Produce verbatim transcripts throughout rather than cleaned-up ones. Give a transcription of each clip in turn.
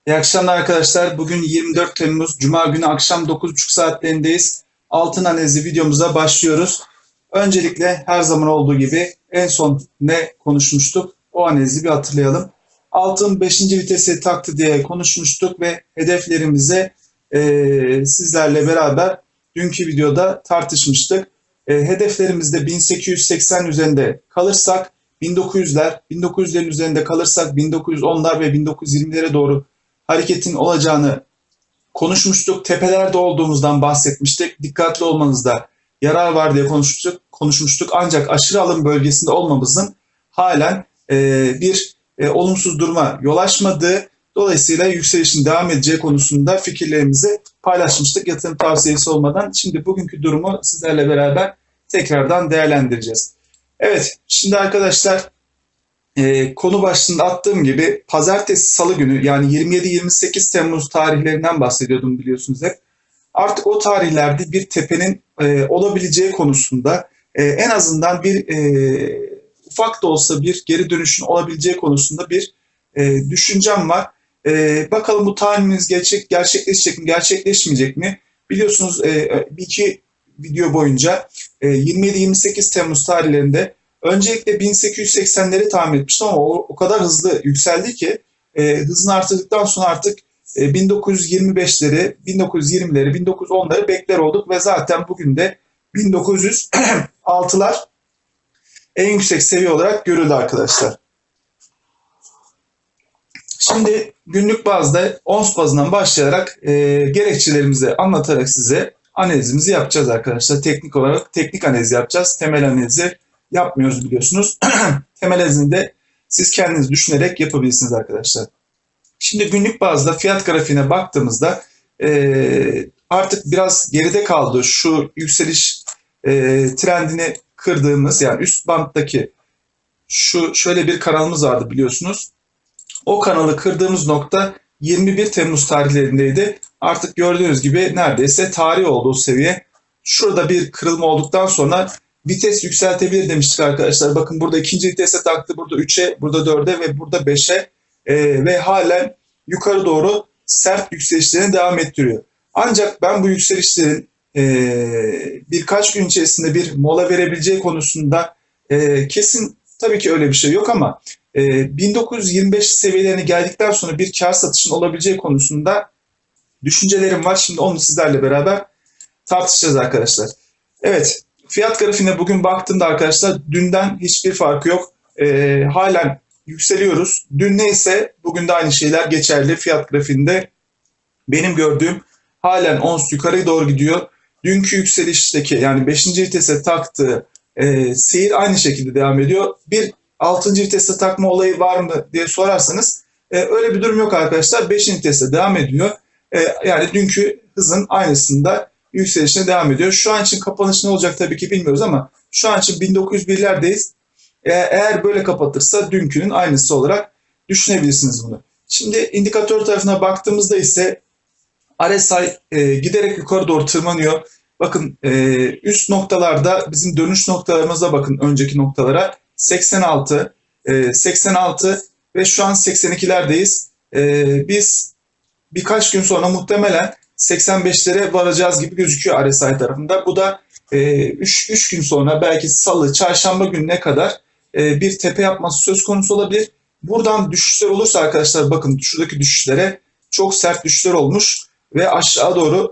İyi akşamlar arkadaşlar. Bugün yirmi dört Temmuz Cuma günü akşam dokuz buçuk saatlerindeyiz. Altın analizi videomuza başlıyoruz. Öncelikle her zaman olduğu gibi en son ne konuşmuştuk? O analizi bir hatırlayalım. Altın beşinci vitesi taktı diye konuşmuştuk ve hedeflerimize e, sizlerle beraber dünkü videoda tartışmıştık. E, hedeflerimizde bin sekiz yüz seksen üzerinde kalırsak bin dokuz yüzler, bin dokuz yüzlerin üzerinde kalırsak bin dokuz yüz onlar ve bin dokuz yüz yirmilere doğru hareketin olacağını konuşmuştuk. Tepelerde olduğumuzdan bahsetmiştik. Dikkatli olmanızda yarar var diye konuşmuştuk. konuşmuştuk. Ancak aşırı alım bölgesinde olmamızın halen e, bir e, olumsuz duruma yol açmadığı, dolayısıyla yükselişin devam edeceği konusunda fikirlerimizi paylaşmıştık yatırım tavsiyesi olmadan. Şimdi bugünkü durumu sizlerle beraber tekrardan değerlendireceğiz. Evet, şimdi arkadaşlar e, konu başlığında attığım gibi pazartesi salı günü yani yirmi yedi yirmi sekiz Temmuz tarihlerinden bahsediyordum biliyorsunuz hep. Artık o tarihlerde bir tepenin e, olabileceği konusunda e, en azından bir e, ufak da olsa bir geri dönüşün olabileceği konusunda bir e, düşüncem var. E, bakalım bu tahminimiz gerçek, gerçekleşecek mi, gerçekleşmeyecek mi? Biliyorsunuz e, bir iki video boyunca e, yirmi yedi yirmi sekiz Temmuz tarihlerinde öncelikle bin sekiz yüz seksenleri tahmin etmiştim ama o, o kadar hızlı yükseldi ki e, hızını artırdıktan sonra artık e, bin dokuz yüz yirmi beşleri, bin dokuz yüz yirmileri, bin dokuz yüz onları bekler olduk ve zaten bugün de bin dokuz yüz altılar en yüksek seviye olarak görüldü arkadaşlar. Şimdi günlük bazda ons bazından başlayarak e, gerekçelerimizi anlatarak size analizimizi yapacağız arkadaşlar. Teknik olarak teknik analiz yapacağız. Temel analizi yapmıyoruz biliyorsunuz. Temel analizini de siz kendiniz düşünerek yapabilirsiniz arkadaşlar. Şimdi günlük bazda fiyat grafiğine baktığımızda e, artık biraz geride kaldı şu yükseliş e, trendini kırdığımız, yani üst banttaki şu şöyle bir kanalımız vardı biliyorsunuz. O kanalı kırdığımız nokta yirmi bir Temmuz tarihlerindeydi. Artık gördüğünüz gibi neredeyse tarih oldu o seviye. Şurada bir kırılma olduktan sonra vites yükseltebilir demiştik arkadaşlar. Bakın burada ikinci vitese taktı. Burada üçe, burada dörde ve burada beşe e, ve halen yukarı doğru sert yükselişlerini devam ettiriyor. Ancak ben bu yükselişlerin e, birkaç gün içerisinde bir mola verebileceği konusunda e, kesin tabii ki öyle bir şey yok ama e, bin dokuz yüz yirmi beş seviyelerine geldikten sonra bir kar satışın olabileceği konusunda düşüncelerim var. Şimdi onu sizlerle beraber tartışacağız arkadaşlar. Evet, fiyat grafiğine bugün baktığımda arkadaşlar dünden hiçbir farkı yok. E, halen yükseliyoruz. Dün neyse bugün de aynı şeyler geçerli. Fiyat grafiğinde benim gördüğüm halen ons yukarıya doğru gidiyor. Dünkü yükselişteki yani beşinci vitese taktığı e, seyir aynı şekilde devam ediyor. Bir altıncı vitese takma olayı var mı diye sorarsanız e, öyle bir durum yok arkadaşlar. beşinci vitese devam ediyor. E, yani dünkü hızın aynısında yükselişine devam ediyor. Şu an için kapanış ne olacak tabii ki bilmiyoruz ama şu an için bin dokuz yüz birlerdeyiz. E, eğer böyle kapatırsa dünkünün aynısı olarak düşünebilirsiniz bunu. Şimdi indikatör tarafına baktığımızda ise R S I e, giderek yukarı doğru tırmanıyor. Bakın e, üst noktalarda bizim dönüş noktalarımıza bakın, önceki noktalara seksen altı, e, seksen altı ve şu an seksen ikilerdeyiz. E, biz birkaç gün sonra muhtemelen seksen beşlere varacağız gibi gözüküyor R S I tarafında. Bu da üç e, gün sonra belki salı, çarşamba gününe kadar e, bir tepe yapması söz konusu olabilir. Buradan düşüşler olursa arkadaşlar bakın şuradaki düşüşlere çok sert düşüşler olmuş ve aşağı doğru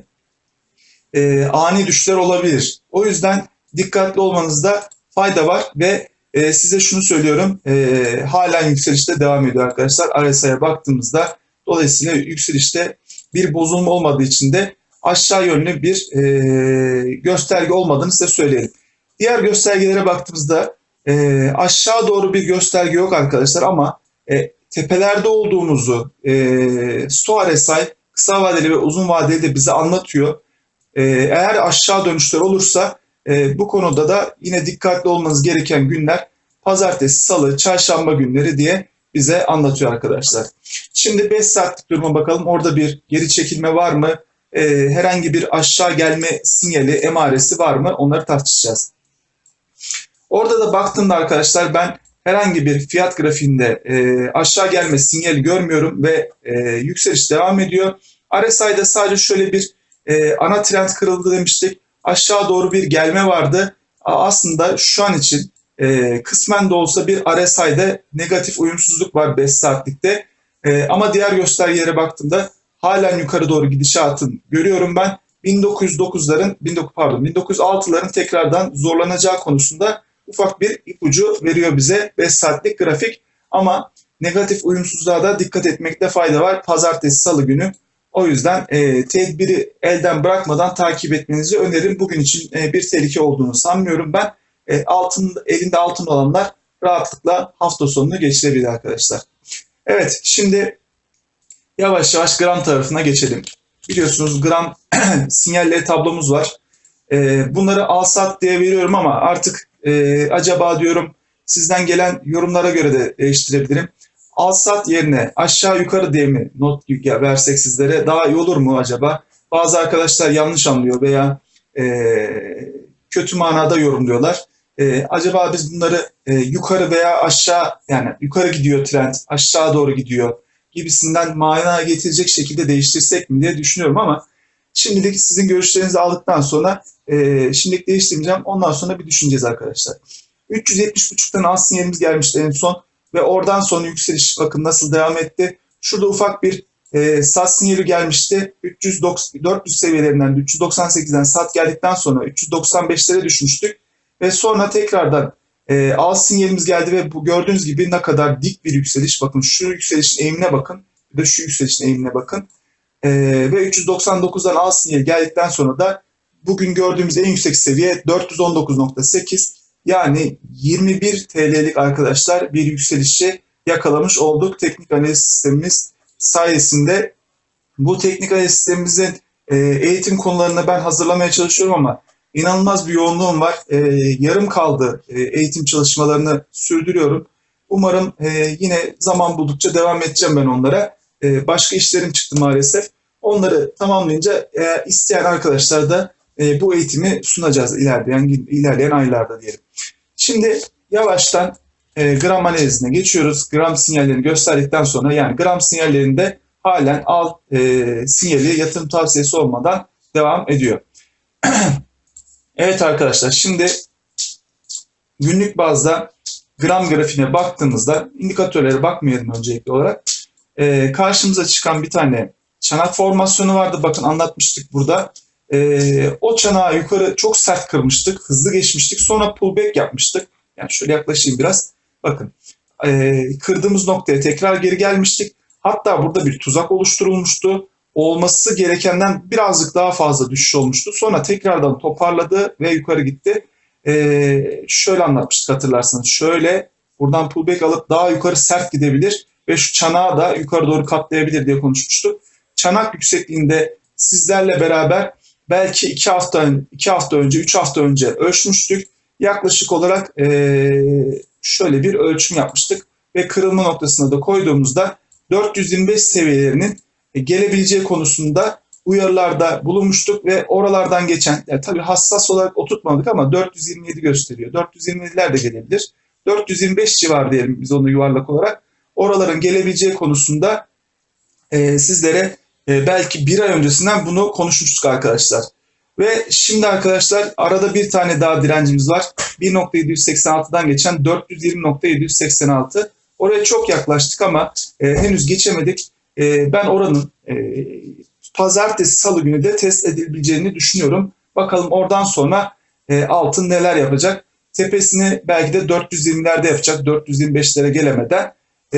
e, ani düşüşler olabilir. O yüzden dikkatli olmanızda fayda var ve e, size şunu söylüyorum, e, halen yükselişte devam ediyor arkadaşlar R S I'ye baktığımızda. Dolayısıyla yükselişte bir bozulma olmadığı için de aşağı yönlü bir e, gösterge olmadığını size söyleyelim. Diğer göstergelere baktığımızda e, aşağı doğru bir gösterge yok arkadaşlar ama e, tepelerde olduğumuzu e, Sto R S I kısa vadeli ve uzun vadeli de bize anlatıyor. E, eğer aşağı dönüşler olursa e, bu konuda da yine dikkatli olmanız gereken günler pazartesi, salı, çarşamba günleri diye bize anlatıyor arkadaşlar. Şimdi beş saatlik duruma bakalım. Orada bir geri çekilme var mı? Ee, herhangi bir aşağı gelme sinyali, emaresi var mı? Onları tartışacağız. Orada da baktığımda arkadaşlar ben herhangi bir fiyat grafiğinde e, aşağı gelme sinyali görmüyorum ve e, yükseliş devam ediyor. R S I'de sadece şöyle bir e, ana trend kırıldı demiştik. Aşağı doğru bir gelme vardı. Aslında şu an için e, kısmen de olsa bir R S I'de negatif uyumsuzluk var beş saatlikte. E, ama diğer göstergelere baktığımda halen yukarı doğru gidişatın görüyorum ben. bin dokuz yüz dokuzların, pardon bin dokuz yüz altıların tekrardan zorlanacağı konusunda ufak bir ipucu veriyor bize beş saatlik grafik. Ama negatif uyumsuzluğa da dikkat etmekte fayda var. Pazartesi, salı günü. O yüzden e, tedbiri elden bırakmadan takip etmenizi öneririm. Bugün için e, bir tehlike olduğunu sanmıyorum ben. E, altın, elinde altın olanlar rahatlıkla hafta sonunu geçirebilir arkadaşlar. Evet, şimdi yavaş yavaş gram tarafına geçelim. Biliyorsunuz gram sinyalleri tablomuz var. E, bunları al sat diye veriyorum ama artık e, acaba diyorum sizden gelen yorumlara göre de değiştirebilirim. Al sat yerine aşağı yukarı diye mi not versek sizlere daha iyi olur mu acaba? Bazı arkadaşlar yanlış anlıyor veya e, kötü manada yorumluyorlar. E, acaba biz bunları e, yukarı veya aşağı, yani yukarı gidiyor trend, aşağı doğru gidiyor gibisinden mana getirecek şekilde değiştirsek mi diye düşünüyorum ama şimdilik sizin görüşlerinizi aldıktan sonra e, şimdilik değiştirmeyeceğim. Ondan sonra bir düşüneceğiz arkadaşlar. üç yüz yetmiş buçuktan al sinyalimiz gelmişti en son ve oradan sonra yükseliş bakın nasıl devam etti. Şurada ufak bir e, sat sinyali gelmişti. üç yüz doksan, dört yüz seviyelerinden üç yüz doksan sekizden sat geldikten sonra üç yüz doksan beşlere düşmüştük. Ve sonra tekrardan e, al sinyalimiz geldi ve bu gördüğünüz gibi ne kadar dik bir yükseliş. Bakın şu yükselişin eğimine bakın. Bir de şu yükselişin eğimine bakın. E, ve üç yüz doksan dokuzdan al sinyali geldikten sonra da bugün gördüğümüz en yüksek seviye dört yüz on dokuz nokta sekiz. Yani yirmi bir T L'lik arkadaşlar bir yükselişi yakalamış olduk. Teknik analiz sistemimiz sayesinde. Bu teknik analiz sistemimizin e, eğitim konularını ben hazırlamaya çalışıyorum ama İnanılmaz bir yoğunluğum var. Ee, yarım kaldı ee, eğitim çalışmalarını sürdürüyorum. Umarım e, yine zaman buldukça devam edeceğim ben onlara. Ee, başka işlerim çıktı maalesef. Onları tamamlayınca e, isteyen arkadaşlar da e, bu eğitimi sunacağız ilerleyen, ilerleyen aylarda diyelim. Şimdi yavaştan e, gram analizine geçiyoruz. Gram sinyallerini gösterdikten sonra yani gram sinyallerinde halen al e, sinyali yatırım tavsiyesi olmadan devam ediyor. Evet arkadaşlar, şimdi günlük bazda gram grafiğine baktığımızda indikatörlere bakmayalım öncelikli olarak. Ee, karşımıza çıkan bir tane çanak formasyonu vardı. Bakın anlatmıştık burada. Ee, o çanağı yukarı çok sert kırmıştık. Hızlı geçmiştik. Sonra pullback yapmıştık. Yani şöyle yaklaşayım biraz. Bakın ee, kırdığımız noktaya tekrar geri gelmiştik. Hatta burada bir tuzak oluşturulmuştu. Olması gerekenden birazcık daha fazla düşüş olmuştu. Sonra tekrardan toparladı ve yukarı gitti. Ee, şöyle anlatmıştık hatırlarsanız. Şöyle buradan pullback alıp daha yukarı sert gidebilir ve şu çanağı da yukarı doğru katlayabilir diye konuşmuştuk. Çanak yüksekliğinde sizlerle beraber belki iki hafta, iki hafta önce, üç hafta önce ölçmüştük. Yaklaşık olarak ee, şöyle bir ölçüm yapmıştık ve kırılma noktasına da koyduğumuzda dört yüz yirmi beş seviyelerinin gelebileceği konusunda uyarılarda bulunmuştuk ve oralardan geçen, yani tabii hassas olarak oturtmadık ama dört yüz yirmi yedi gösteriyor. dört yüz yirmi yediler de gelebilir. dört yüz yirmi beş civarı diyelim biz onu yuvarlak olarak. Oraların gelebileceği konusunda e, sizlere e, belki bir ay öncesinden bunu konuşmuştuk arkadaşlar. Ve şimdi arkadaşlar arada bir tane daha direncimiz var. bir nokta yedi yüz seksen altıdan geçen dört yüz yirmi nokta yedi yüz seksen altı. Oraya çok yaklaştık ama e, henüz geçemedik. E, ben oranın e, pazartesi salı günü de test edilebileceğini düşünüyorum. Bakalım oradan sonra e, altın neler yapacak. Tepesini belki de dört yüz yirmilerde yapacak. dört yüz yirmi beşlere gelemeden.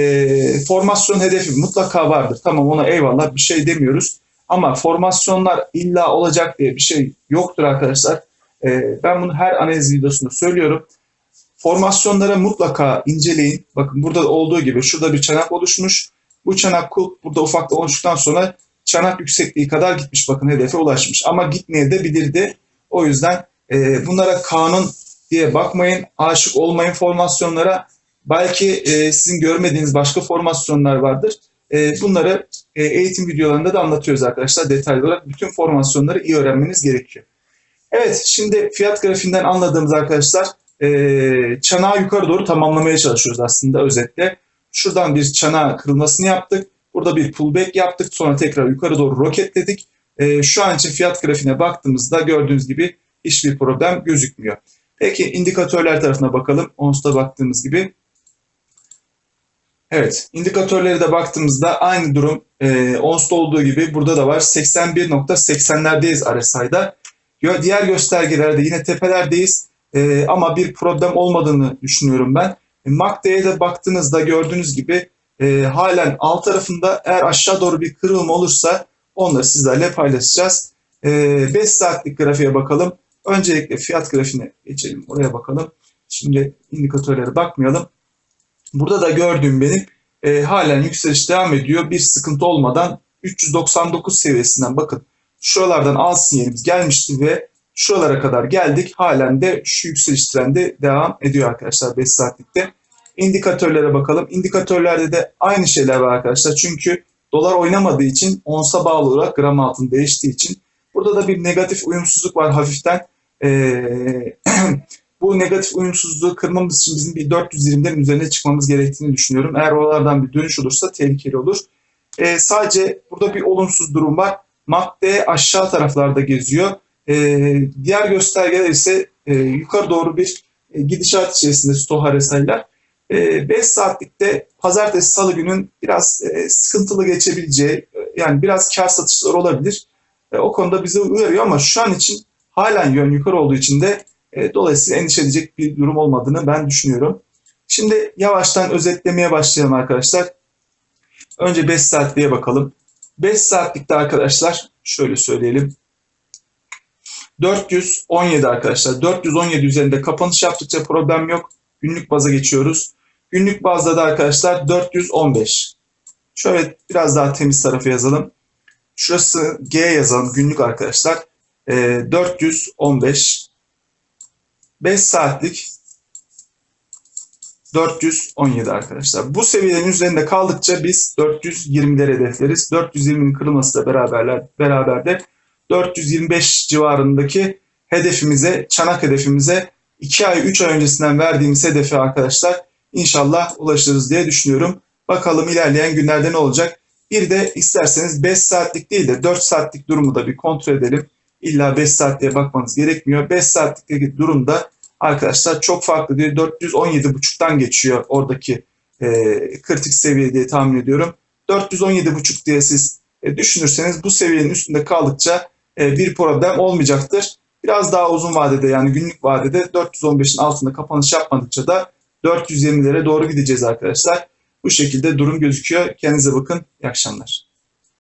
E, formasyon hedefi mutlaka vardır. Tamam, ona eyvallah, bir şey demiyoruz. Ama formasyonlar illa olacak diye bir şey yoktur arkadaşlar. E, ben bunu her analiz videosunda söylüyorum. Formasyonlara mutlaka inceleyin. Bakın burada olduğu gibi şurada bir çanak oluşmuş. Bu çanak kulp burada ufakta oluştuktan sonra çanak yüksekliği kadar gitmiş. Bakın hedefe ulaşmış. Ama gitmeye de bilirdi. O yüzden e, bunlara kanun diye bakmayın. Aşık olmayın formasyonlara. Belki e, sizin görmediğiniz başka formasyonlar vardır. E, bunları e, eğitim videolarında da anlatıyoruz arkadaşlar. Detaylı olarak bütün formasyonları iyi öğrenmeniz gerekiyor. Evet, şimdi fiyat grafiğinden anladığımız arkadaşlar e, çanağı yukarı doğru tamamlamaya çalışıyoruz aslında özetle. Şuradan bir çanağı kırılmasını yaptık. Burada bir pullback yaptık. Sonra tekrar yukarı doğru roketledik. E, şu an için fiyat grafiğine baktığımızda gördüğünüz gibi hiçbir problem gözükmüyor. Peki indikatörler tarafına bakalım. Ons'ta baktığımız gibi. Evet, indikatörlere de baktığımızda aynı durum e, Ons'ta olduğu gibi burada da var. seksen bir nokta seksenlerdeyiz R S I'da. Diğer göstergelerde yine tepelerdeyiz. E, ama bir problem olmadığını düşünüyorum ben. E, M A C D'ye de baktığınızda gördüğünüz gibi e, halen alt tarafında, eğer aşağı doğru bir kırılma olursa onları sizlerle paylaşacağız. E, beş saatlik grafiğe bakalım. Öncelikle fiyat grafiğine geçelim. Oraya bakalım. Şimdi indikatörlere bakmayalım. Burada da gördüğüm benim e, halen yükseliş devam ediyor. Bir sıkıntı olmadan üç yüz doksan dokuz seviyesinden bakın. Şuralardan al sinyalimiz gelmişti ve şuralara kadar geldik. Halen de şu yükseliş trendi devam ediyor arkadaşlar beş saatlikte. İndikatörlere bakalım. İndikatörlerde de aynı şeyler var arkadaşlar. Çünkü dolar oynamadığı için, onsa bağlı olarak gram altın değiştiği için burada da bir negatif uyumsuzluk var hafiften. Ee, bu negatif uyumsuzluğu kırmamız için bizim bir dört yüz yirmilerin üzerine çıkmamız gerektiğini düşünüyorum. Eğer oralardan bir dönüş olursa tehlikeli olur. Ee, sadece burada bir olumsuz durum var. M A C D aşağı taraflarda geziyor. Ee, diğer göstergeler ise e, yukarı doğru bir e, gidişat içerisinde Stoha R S I'ler. E, beş saatlikte pazartesi salı günün biraz e, sıkıntılı geçebileceği, yani biraz kar satışları olabilir. E, o konuda bizi uyarıyor ama şu an için halen yön yukarı olduğu için de e, dolayısıyla endişe edecek bir durum olmadığını ben düşünüyorum. Şimdi yavaştan özetlemeye başlayalım arkadaşlar. Önce beş saatliğe bakalım. beş saatlikte arkadaşlar şöyle söyleyelim. dört yüz on yedi arkadaşlar. dört yüz on yedi üzerinde kapanış yaptıkça problem yok. Günlük baza geçiyoruz. Günlük bazda da arkadaşlar dört yüz on beş. Şöyle biraz daha temiz tarafı yazalım. Şurası G yazalım günlük arkadaşlar. E, dört yüz on beş. beş saatlik dört yüz on yedi arkadaşlar. Bu seviyelerin üzerinde kaldıkça biz dört yüz yirmileri hedefleriz. dört yüz yirminin kırılmasıyla beraberler, beraber de dört yüz yirmi beş civarındaki hedefimize, çanak hedefimize iki ay, üç ay öncesinden verdiğimiz hedefe arkadaşlar inşallah ulaşırız diye düşünüyorum. Bakalım ilerleyen günlerde ne olacak? Bir de isterseniz beş saatlik değil de dört saatlik durumu da bir kontrol edelim. İlla beş saatliğe bakmanız gerekmiyor. beş saatlikteki durumda arkadaşlar çok farklı diyor. dört yüz on yedi buçuktan geçiyor oradaki e, kritik seviye diye tahmin ediyorum. dört yüz on yedi buçuk diye siz e, düşünürseniz bu seviyenin üstünde kaldıkça e, bir problem olmayacaktır. Biraz daha uzun vadede, yani günlük vadede dört yüz on beşin altında kapanış yapmadıkça da dört yüz yirmilere doğru gideceğiz arkadaşlar. Bu şekilde durum gözüküyor. Kendinize bakın. İyi akşamlar.